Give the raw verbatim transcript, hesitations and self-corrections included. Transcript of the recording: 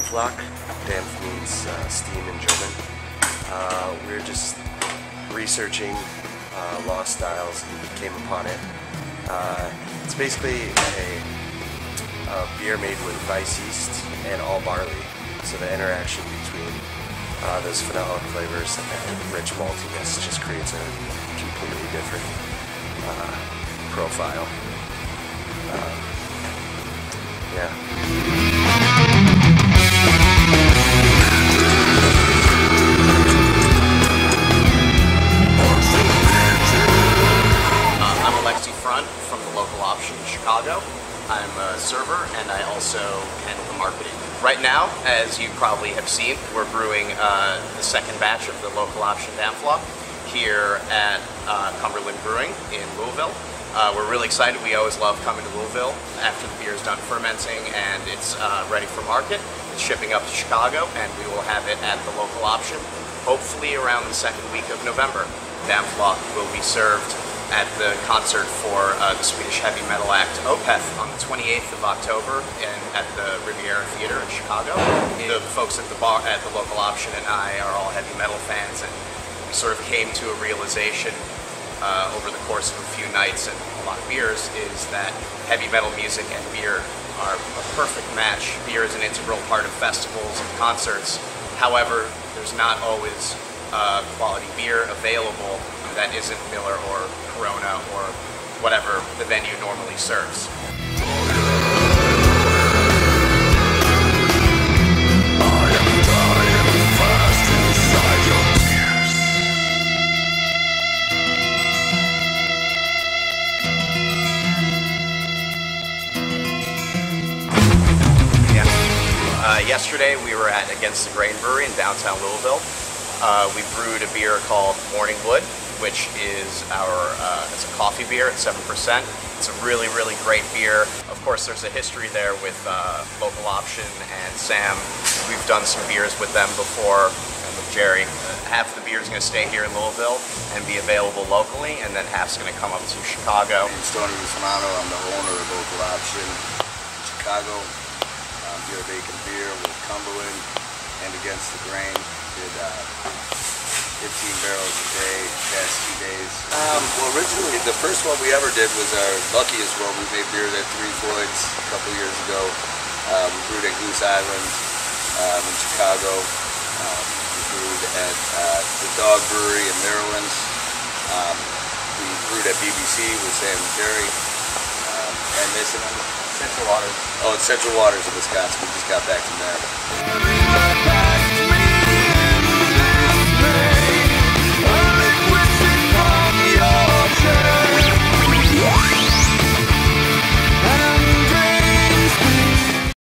Dampflok. Dampf means uh, steam in German. Uh, we were just researching uh, lost styles and came upon it. Uh, it's basically a, a beer made with rice yeast and all barley. So the interaction between uh, those phenolic flavors and rich maltiness just creates a completely different uh, profile. Uh, yeah. From the local option in Chicago. I'm a server and I also handle the marketing. Right now, as you probably have seen, we're brewing uh, the second batch of the local option Dampflok here at uh, Cumberland Brewing in Louisville. Uh, we're really excited. We always love coming to Louisville after the beer is done fermenting and it's uh, ready for market. It's shipping up to Chicago and we will have it at the local option hopefully around the second week of November. Dampflok will be served at the concert for uh, the Swedish heavy metal act Opeth on the twenty-eighth of October in, at the Riviera Theater in Chicago. The folks at the bar, at the local option, and I are all heavy metal fans, and we sort of came to a realization uh, over the course of a few nights and a lot of beers is that heavy metal music and beer are a perfect match. Beer is an integral part of festivals and concerts. However, there's not always uh, quality beer available that isn't Miller or Corona or whatever the venue normally serves. Yeah. Uh, yesterday we were at Against the Grain Brewery in downtown Louisville. Uh, we brewed a beer called Morning Wood, which is our, uh, it's a coffee beer at seven percent. It's a really, really great beer. Of course, there's a history there with uh, Local Option and Sam. We've done some beers with them before, and with Jerry. Uh, half the beer is going to stay here in Louisville and be available locally, and then half's going to come up to Chicago. My name's Tony Rusmano. I'm the owner of Local Option in Chicago. Um, beer bacon beer with Cumberland and Against the Grain. Did uh, fifteen barrels a day, past two days. Um, well, originally, the first one we ever did was our luckiest one. We made beer at Three Floyds a couple years ago. Um, we brewed at Goose Island um, in Chicago. Um, we brewed at uh, the Dog Brewery in Maryland. Um, we brewed at B B C with Sam and Jerry. Um, and missing them. Central Waters. Oh, it's Central Waters in Wisconsin. We just got back from there.